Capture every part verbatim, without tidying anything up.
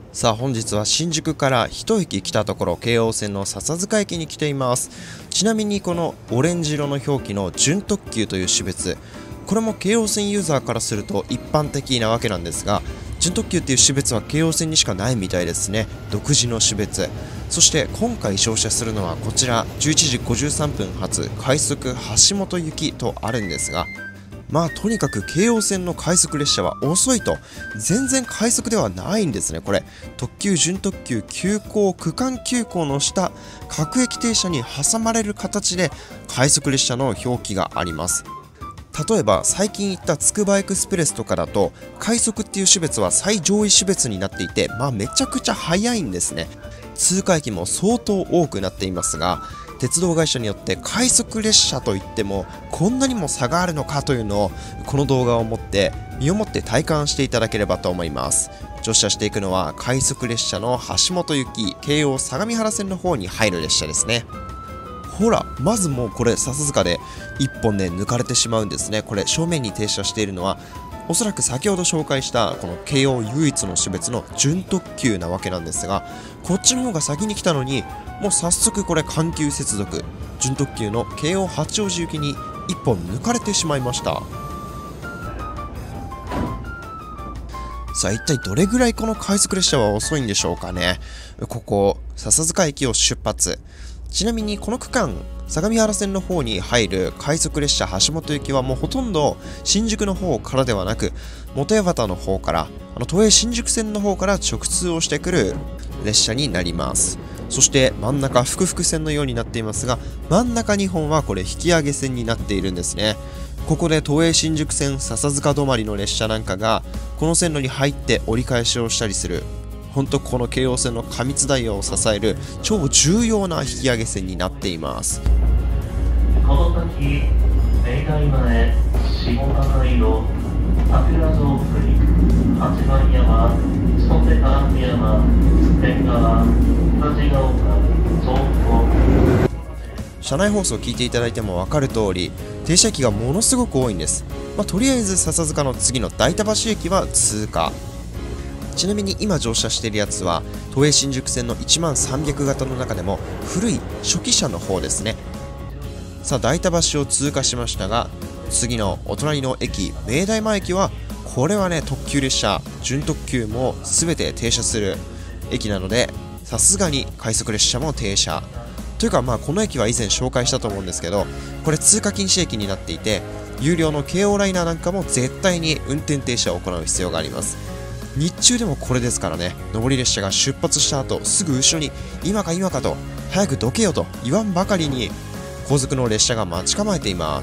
さあ本日は新宿から一駅来たところ、京王線の笹塚駅に来ています。ちなみにこのオレンジ色の表記の準特急という種別、これも京王線ユーザーからすると一般的なわけなんですが、準特急っていう種別は京王線にしかないみたいですね。独自の種別。そして今回乗車するのはこちらじゅういちじごじゅうさんぷん発快速橋本行きとあるんですが、まあとにかく京王線の快速列車は遅いと、全然快速ではないんですね。これ特急準特急急行区間急行の下、各駅停車に挟まれる形で快速列車の表記があります。例えば最近行ったつくばエクスプレスとかだと、快速っていう種別は最上位種別になっていて、まあめちゃくちゃ速いんですね。通過駅も相当多くなっていますが、鉄道会社によって快速列車といってもこんなにも差があるのかというのを、この動画をもって身をもって体感していただければと思います。乗車していくのは快速列車の橋本行き京王相模原線の方に入る列車ですね。ほら、まずもうこれ笹塚でいっぽんね抜かれてしまうんですね。これ正面に停車しているのはおそらく先ほど紹介したこの京王唯一の種別の準特急なわけなんですが、こっちの方が先に来たのに、もう早速これ緩急接続、準特急の京王八王子行きにいっぽん抜かれてしまいました。さあ一体どれぐらいこの快速列車は遅いんでしょうかね。ここ笹塚駅を出発。ちなみにこの区間相模原線の方に入る快速列車橋本行きはもうほとんど新宿の方からではなく、本八幡の方から、あの都営新宿線の方から直通をしてくる列車になります。そして真ん中複々線のようになっていますが、真ん中にほんはこれ引き上げ線になっているんですね。ここで都営新宿線笹塚止まりの列車なんかがこの線路に入って折り返しをしたりする、本当この京王線の過密ダイヤを支える超重要な引き上げ線になっています。 この先明大前下高井戸桜城水八幡山千歳烏山天川東が丘総武。 車内放送を聞いていただいても分かる通り、停車駅がものすごく多いんです。まあ、とりあえず笹塚の次の代田橋駅は通過。ちなみに今乗車しているやつは都営新宿線のいちまんさんびゃく型の中でも古い初期車の方ですね。さあ代田橋を通過しましたが、次のお隣の駅明大前駅はこれはね特急列車準特急も全て停車する駅なので、さすがに快速列車も停車というか、まあこの駅は以前紹介したと思うんですけど、これ通過禁止駅になっていて、有料の京王ライナーなんかも絶対に運転停車を行う必要があります。日中でもこれですからね。上り列車が出発した後すぐ後ろに今か今かと早くどけよと言わんばかりに後続の列車が待ち構えています。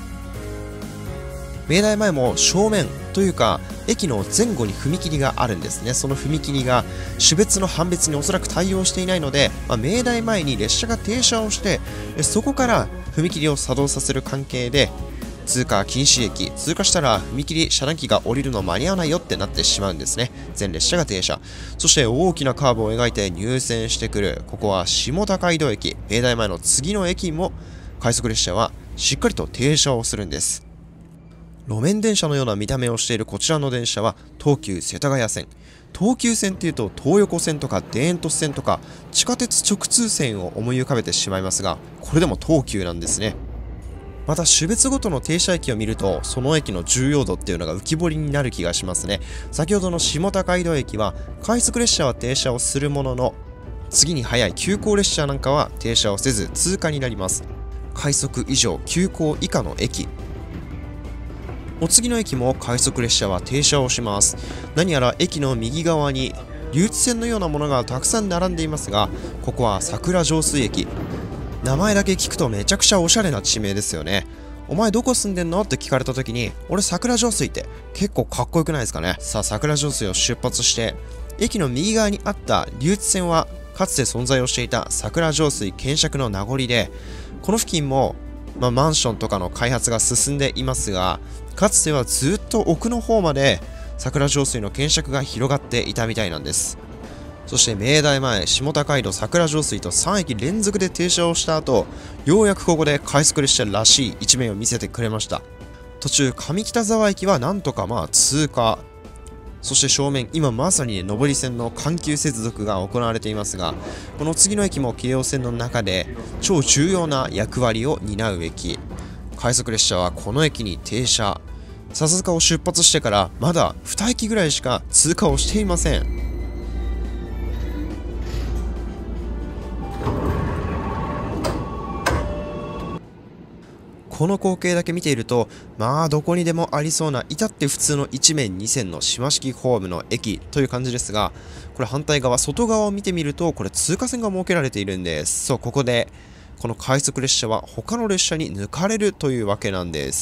明大前も正面というか駅の前後に踏切があるんですね。その踏切が種別の判別におそらく対応していないので、まあ、明大前に列車が停車をしてそこから踏切を作動させる関係で、通過禁止駅通過したら踏切遮断機が降りるの間に合わないよってなってしまうんですね。全列車が停車。そして大きなカーブを描いて入線してくる、ここは下高井戸駅。明大前の次の駅も快速列車はしっかりと停車をするんです。路面電車のような見た目をしているこちらの電車は東急世田谷線。東急線っていうと東横線とか田園都市線とか地下鉄直通線を思い浮かべてしまいますが、これでも東急なんですね。また種別ごとの停車駅を見ると、その駅の重要度っていうのが浮き彫りになる気がしますね。先ほどの下高井戸駅は快速列車は停車をするものの、次に速い急行列車なんかは停車をせず通過になります。快速以上急行以下の駅。お次の駅も快速列車は停車をします。何やら駅の右側に流通線のようなものがたくさん並んでいますが、ここは桜上水駅。名前だけ聞くとめちゃくちゃおしゃれな地名ですよね。お前どこ住んでんのって聞かれた時に、俺桜上水って結構かっこよくないですかね。さあ桜上水を出発して駅の右側にあった流通線はかつて存在をしていた桜上水検釈の名残で、この付近も、まあ、マンションとかの開発が進んでいますが、かつてはずっと奥の方まで桜上水の検釈が広がっていたみたいなんです。そして明大前、下高井戸、桜上水とさん駅連続で停車をした後、ようやくここで快速列車らしい一面を見せてくれました。途中上北沢駅はなんとかまあ通過。 そして正面、今まさに、ね、上り線の緩急接続が行われていますが、この次の駅も京王線の中で超重要な役割を担う駅。快速列車はこの駅に停車。笹塚を出発してからまだに駅ぐらいしか通過をしていません。この光景だけ見ていると、まあどこにでもありそうな至って普通のいち面に線の島式ホームの駅という感じですが、これ反対側、外側を見てみると、これ通過線が設けられているんです。そう、ここでこの快速列車は他の列車に抜かれるというわけなんです。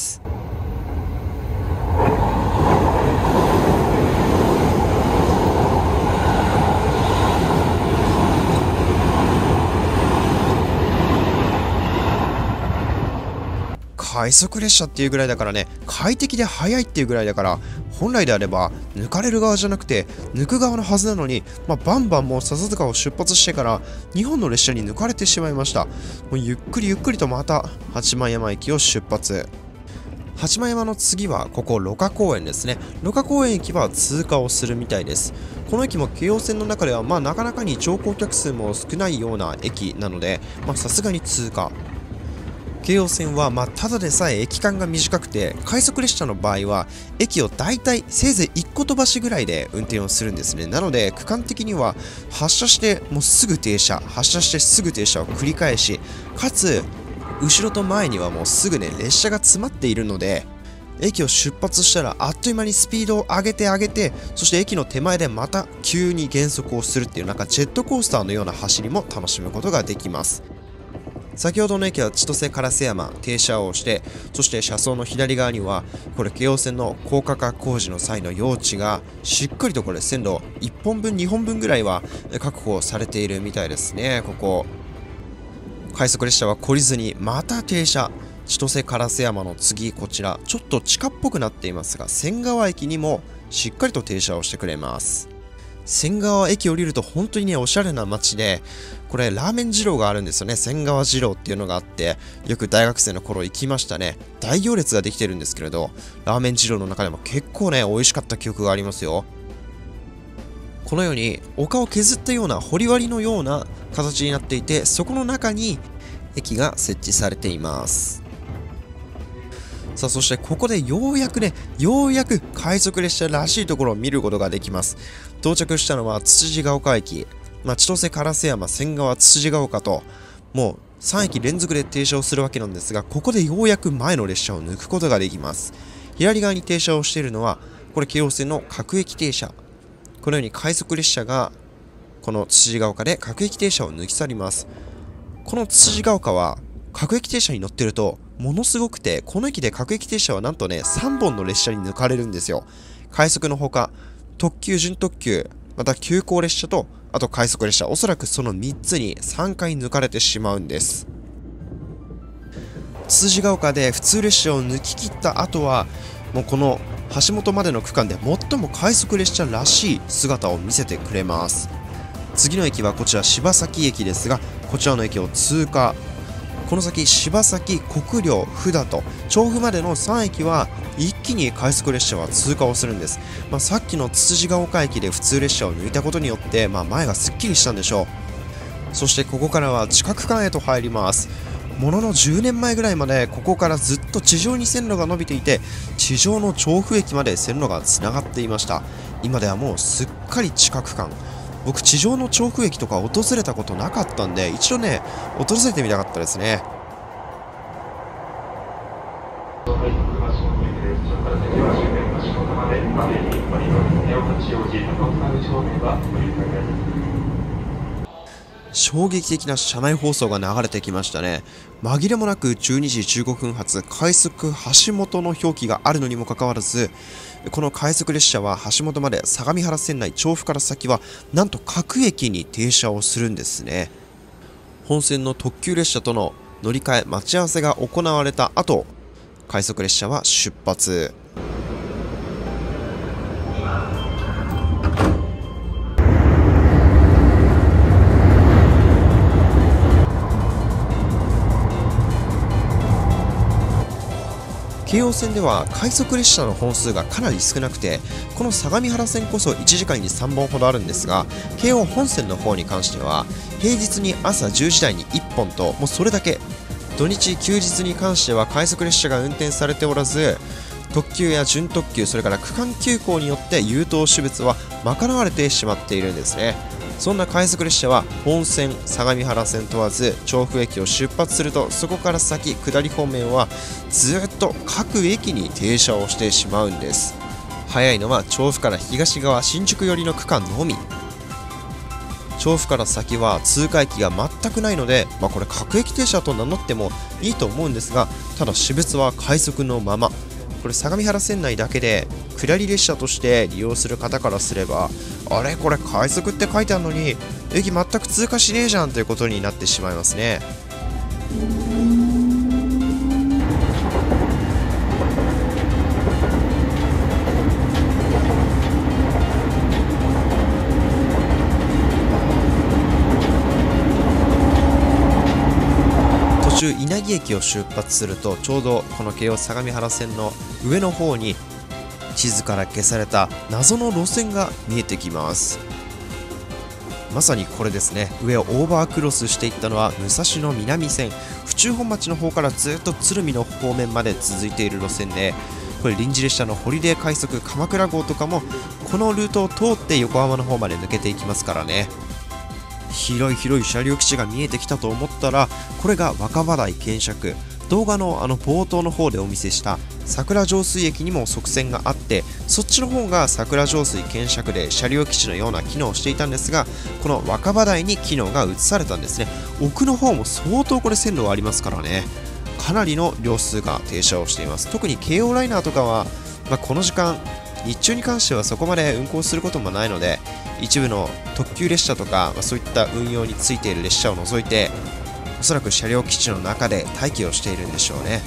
快速列車っていうぐらいだからね、快適で速いっていうぐらいだから、本来であれば抜かれる側じゃなくて抜く側のはずなのに、まあ、バンバンもう笹塚を出発してからにほんの列車に抜かれてしまいました。もうゆっくりゆっくりとまた八幡山駅を出発。八幡山の次はここ芦花公園ですね。芦花公園駅は通過をするみたいです。この駅も京王線の中ではまあなかなかに乗降客数も少ないような駅なので、さすがに通過。京王線はまあただでさえ駅間が短くて、快速列車の場合は駅をだいたいせいぜいいっこ飛ばしぐらいで運転をするんですね。なので区間的には発車してもうすぐ停車、発車してすぐ停車を繰り返し、かつ後ろと前にはもうすぐね列車が詰まっているので、駅を出発したらあっという間にスピードを上げて上げて、そして駅の手前でまた急に減速をするっていう、なんかジェットコースターのような走りも楽しむことができます。先ほどの駅は千歳烏山停車をして、そして車窓の左側にはこれ京王線の高架化工事の際の用地がしっかりとこれ線路いっぽんぶんにほんぶんぐらいは確保されているみたいですね。ここ快速列車は懲りずにまた停車。千歳烏山の次、こちらちょっと地下っぽくなっていますが仙川駅にもしっかりと停車をしてくれます。仙川駅降りると本当にねおしゃれな街で、これラーメン二郎があるんですよね。仙川二郎っていうのがあって、よく大学生の頃行きましたね。大行列ができてるんですけれど、ラーメン二郎の中でも結構ね美味しかった記憶がありますよ。このように丘を削ったような掘り割りのような形になっていて、そこの中に駅が設置されています。さあ、そしてここでようやくね、ようやく快速列車らしいところを見ることができます。到着したのはつつじが丘駅、まあ、千歳烏山、仙川、つつじが丘と、もうさん駅連続で停車をするわけなんですが、ここでようやく前の列車を抜くことができます。左側に停車をしているのは、これ京王線の各駅停車。このように快速列車が、このつつじが丘で各駅停車を抜き去ります。このつつじが丘は、各駅停車に乗ってると、ものすごくて、この駅で各駅停車はなんとね、さんぼんの列車に抜かれるんですよ。快速のほか、特急、準特急、また急行列車と、あと快速列車、おそらくそのみっつにさんかい抜かれてしまうんです。つつじが丘で普通列車を抜き切った後は、もうこの橋本までの区間で最も快速列車らしい姿を見せてくれます。次の駅はこちら柴崎駅ですが、こちらの駅を通過。この先、柴崎、国領、布田と調布までのさん駅は一気に快速列車は通過をするんです。まあ、さっきのつつじが丘駅で普通列車を抜いたことによって、まあ、前がすっきりしたんでしょう。そしてここからは地下区間へと入ります。もののじゅうねんまえぐらいまでここからずっと地上に線路が伸びていて、地上の調布駅まで線路がつながっていました。今ではもうすっかり地下区間。僕地上の調布駅とか訪れたことなかったんで、一度ね訪れてみたかったですね。衝撃的な車内放送が流れてきましたね。紛れもなくじゅうにじじゅうごふん発快速橋本の表記があるのにもかかわらず、この快速列車は橋本まで相模原線内、調布から先はなんと各駅に停車をするんですね。本線の特急列車との乗り換え待ち合わせが行われた後、快速列車は出発。 京王線では快速列車の本数がかなり少なくて、この相模原線こそいちじかんにさんぼんほどあるんですが、京王本線の方に関しては平日に朝じゅうじ台にいっぽんと、もうそれだけ。土日休日に関しては快速列車が運転されておらず、特急や準特急、それから区間急行によって優等種別は賄われてしまっているんですね。そんな快速列車は本線、相模原線問わず調布駅を出発すると、そこから先下り方面はずっと各駅に停車をしてしまうんです。早いのは調布から東側新宿寄りの区間のみ。調布から先は通過駅が全くないので、まあ、これ各駅停車と名乗ってもいいと思うんですが、ただ私物は快速のまま。これ相模原線内だけで下り列車として利用する方からすれば、あれこれ快速って書いてあるのに駅全く通過しねえじゃんということになってしまいますね。途中稲城駅を出発すると、ちょうどこの京王相模原線の上の方に地図から消された謎の路線が見えてきます。まさにこれですね。上をオーバークロスしていったのは武蔵野南線、府中本町の方からずっと鶴見の方面まで続いている路線で、これ臨時列車のホリデー快速鎌倉号とかもこのルートを通って横浜の方まで抜けていきますからね。広い広い車両基地が見えてきたと思ったら、これが若葉台検釈。動画のあの冒頭の方でお見せした桜上水駅にも側線があって、そっちの方が桜上水検釈で車両基地のような機能をしていたんですが、この若葉台に機能が移されたんですね。奥の方も相当これ線路がありますからね、かなりの両数が停車をしています。特に京王ライナーとかは、まあ、この時間日中に関してはそこまで運行することもないので、一部の特急列車とか、まあ、そういった運用についている列車を除いて、おそらく車両基地の中で待機をしているんでしょうね。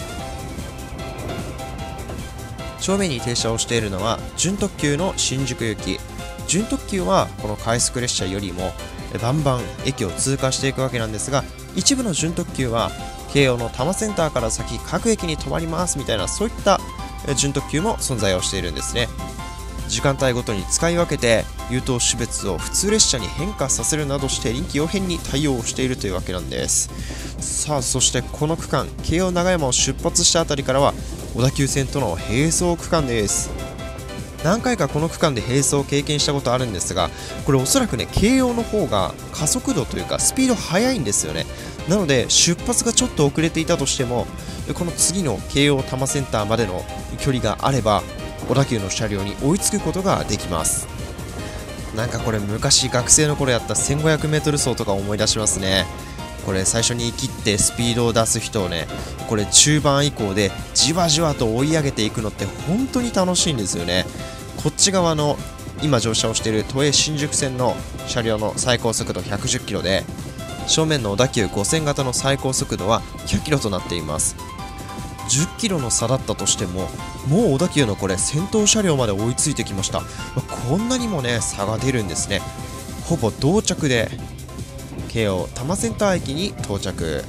正面に停車をしているのは準特急の新宿行き。準特急はこの快速列車よりもバンバン駅を通過していくわけなんですが、一部の準特急は京王の多摩センターから先各駅に止まりますみたいな、そういった準特急も存在をしているんですね。時間帯ごとに使い分けて優等種別を普通列車に変化させるなどして臨機応変に対応しているというわけなんです。さあ、そしてこの区間、京王長山を出発したあたりからは小田急線との並走区間です。何回かこの区間で並走を経験したことあるんですが、これおそらくね、京王の方が加速度というかスピード速いんですよね。なので出発がちょっと遅れていたとしても、この次の京王多摩センターまでの距離があれば小田急の車両に追いつくことができます。なんかこれ昔学生の頃やった せんごひゃくメートル 走とか思い出しますね。これ最初に切ってスピードを出す人をね、これ中盤以降でじわじわと追い上げていくのって本当に楽しいんですよね。こっち側の今乗車をしている都営新宿線の車両の最高速度ひゃくじゅっキロで、正面の小田急ごせん型の最高速度はひゃっキロとなっています。じゅっキロの差だったとしても、もう小田急のこれ先頭車両まで追いついてきました。こんなにもね差が出るんですね。ほぼ同着で京王多摩センター駅に到着。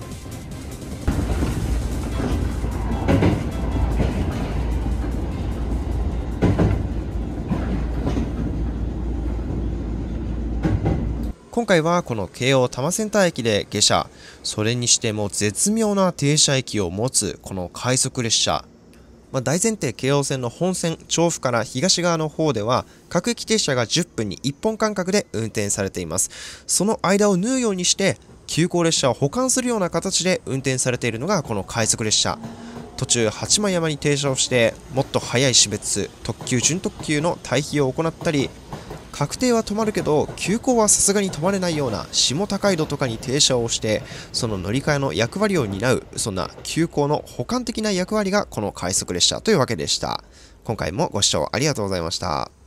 今回はこの京王多摩センター駅で下車。それにしても絶妙な停車駅を持つこの快速列車。まあ、大前提、京王線の本線調布から東側の方では各駅停車がじゅっぷんにいっぽん間隔で運転されています。その間を縫うようにして急行列車を補完するような形で運転されているのがこの快速列車。途中八幡山に停車をしてもっと速い種別特急準特急の対比を行ったり、確定は止まるけど急行はさすがに止まれないような下高井戸とかに停車をして、その乗り換えの役割を担う、そんな急行の補完的な役割がこの快速列車というわけでした。今回もご視聴ありがとうございました。